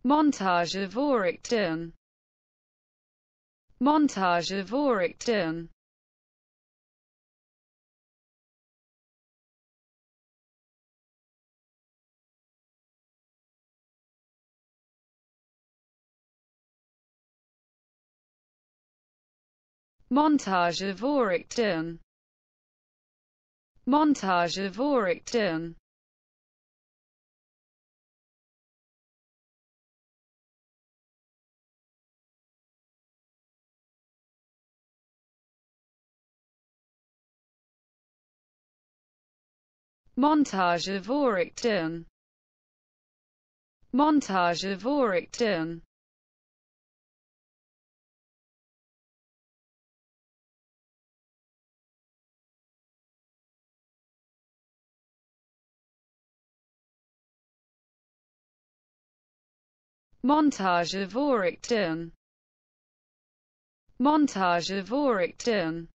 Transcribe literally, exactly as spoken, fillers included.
Montage Vorrichtung. Montage Vorrichtung. Montage Vorrichtung. Montage Vorrichtung. Montage Vorrichtung. Montage Vorrichtung. Montage Vorrichtung. Montage Vorrichtung.